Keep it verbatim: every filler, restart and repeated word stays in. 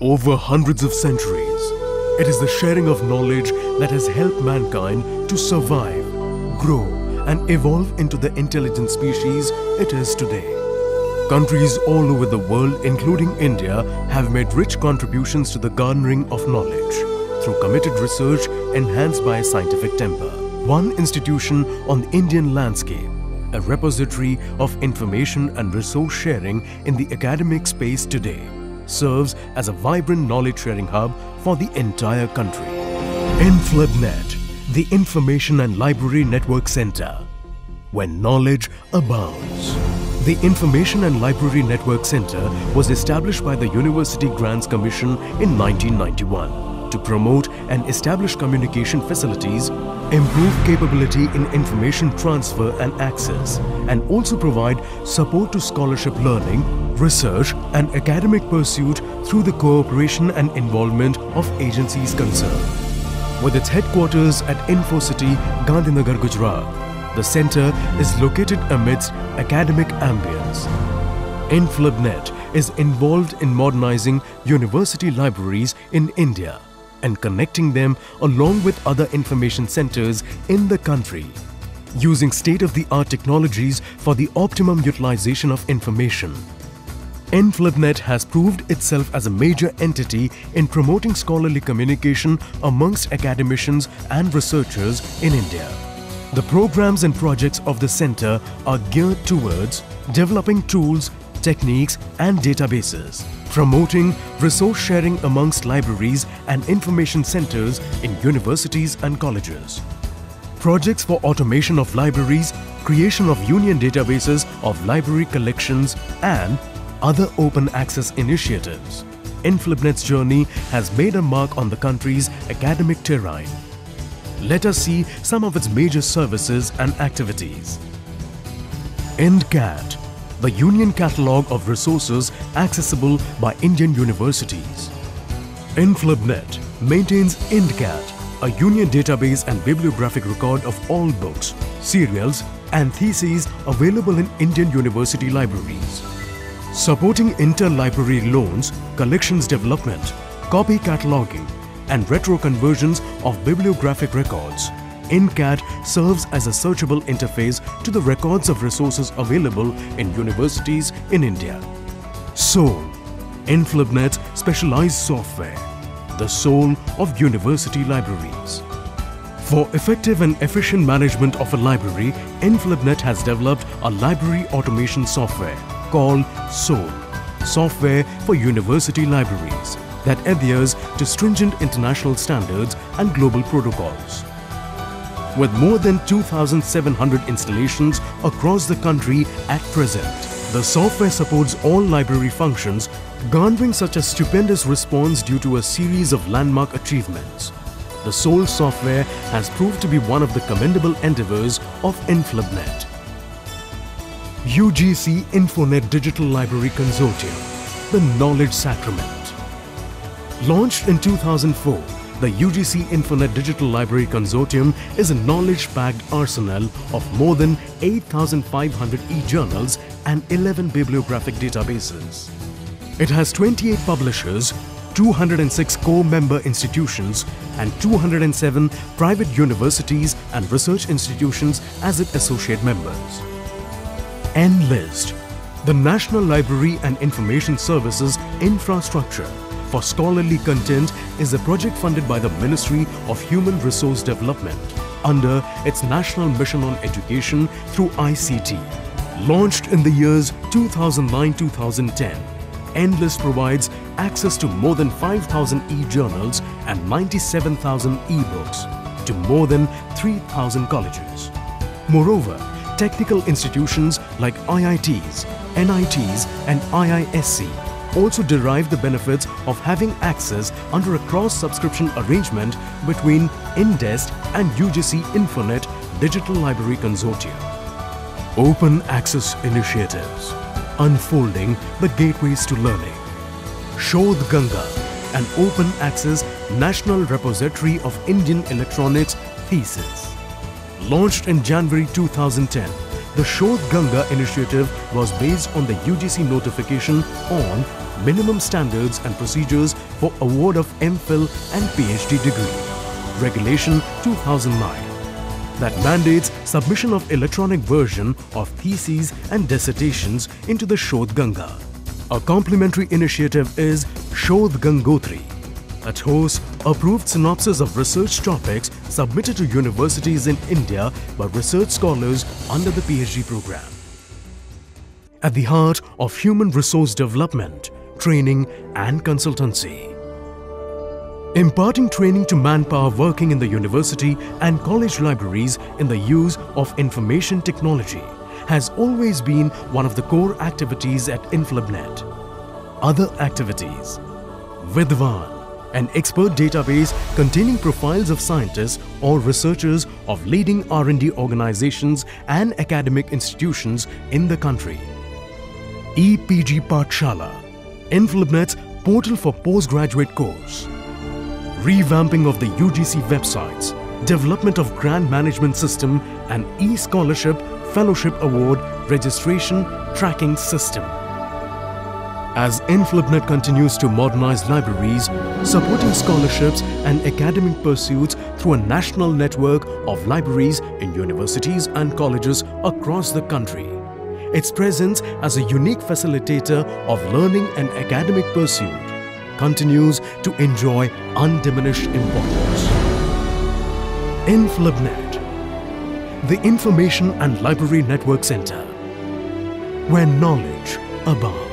Over hundreds of centuries, it is the sharing of knowledge that has helped mankind to survive, grow and evolve into the intelligent species it is today. Countries all over the world, including India, have made rich contributions to the garnering of knowledge through committed research enhanced by a scientific temper. One institution on the Indian landscape, a repository of information and resource sharing in the academic space today, serves as a vibrant knowledge-sharing hub for the entire country. INFLIBNET, the Information and Library Network Centre, where knowledge abounds. The Information and Library Network Centre was established by the University Grants Commission in nineteen ninety-one to promote and establish communication facilities, improve capability in information transfer and access, and also provide support to scholarship learning, research and academic pursuit through the cooperation and involvement of agencies concerned. With its headquarters at InfoCity, Gandhinagar, Gujarat, the centre is located amidst academic ambience. INFLIBNET is involved in modernizing university libraries in India and connecting them along with other information centres in the country, using state-of-the-art technologies for the optimum utilization of information. INFLIBNET has proved itself as a major entity in promoting scholarly communication amongst academicians and researchers in India. The programs and projects of the centre are geared towards developing tools, techniques and databases, promoting resource sharing amongst libraries and information centres in universities and colleges, projects for automation of libraries, creation of union databases of library collections and other open access initiatives. INFLIBNET's journey has made a mark on the country's academic terrain. Let us see some of its major services and activities. I N C A T, the Union Catalogue of Resources accessible by Indian universities. INFLIBNET maintains I N C A T, a union database and bibliographic record of all books, serials and theses available in Indian university libraries. Supporting interlibrary loans, collections development, copy cataloguing and retro conversions of bibliographic records, I N C A T serves as a searchable interface to the records of resources available in universities in India. Soul, INFLIBNET's specialized software, the soul of university libraries. For effective and efficient management of a library, INFLIBNET has developed a library automation software called Soul, software for university libraries that adheres to stringent international standards and global protocols. With more than two thousand seven hundred installations across the country at present, the software supports all library functions, garnering such a stupendous response due to a series of landmark achievements. The Soul software has proved to be one of the commendable endeavours of INFLIBNET. U G C INFONET Digital Library Consortium, the Knowledge Sacrament. Launched in two thousand four, the U G C INFONET Digital Library Consortium is a knowledge-packed arsenal of more than eight thousand five hundred e-journals and eleven bibliographic databases. It has twenty-eight publishers, two hundred six core member institutions and two hundred seven private universities and research institutions as its associate members. N list, the National Library and Information Services Infrastructure for Scholarly Content, is a project funded by the Ministry of Human Resource Development under its National Mission on Education through I C T. Launched in the years two thousand nine to two thousand ten, N list provides access to more than five thousand e-journals and ninety-seven thousand e-books to more than three thousand colleges. Moreover, technical institutions like I I Ts, N I Ts and I I S C also derive the benefits of having access under a cross-subscription arrangement between INDEST and U G C INFONET Digital Library Consortium. Open Access Initiatives, unfolding the gateways to learning. Shodh Ganga, an open access national repository of Indian electronics thesis. Launched in January two thousand ten, the Shodh Ganga initiative was based on the U G C notification on minimum standards and procedures for award of MPhil and PhD degree. Regulation two thousand nine that mandates submission of electronic version of theses and dissertations into the Shodh Ganga. A complementary initiative is Shodh Gangotri that hosts approved synopsis of research topics submitted to universities in India by research scholars under the PhD program. At the heart of human resource development, training and consultancy. Imparting training to manpower working in the university and college libraries in the use of information technology has always been one of the core activities at INFLIBNET. Other activities: Vidvan, an expert database containing profiles of scientists or researchers of leading R and D organizations and academic institutions in the country. E P G Pathshala, INFLIBNET's portal for postgraduate course. Revamping of the U G C websites, development of grant management system and e-scholarship fellowship award registration tracking system. As INFLIBNET continues to modernize libraries, supporting scholarships and academic pursuits through a national network of libraries in universities and colleges across the country. Its presence as a unique facilitator of learning and academic pursuit continues to enjoy undiminished importance. INFLIBNET, the Information and Library Network Centre, where knowledge abounds.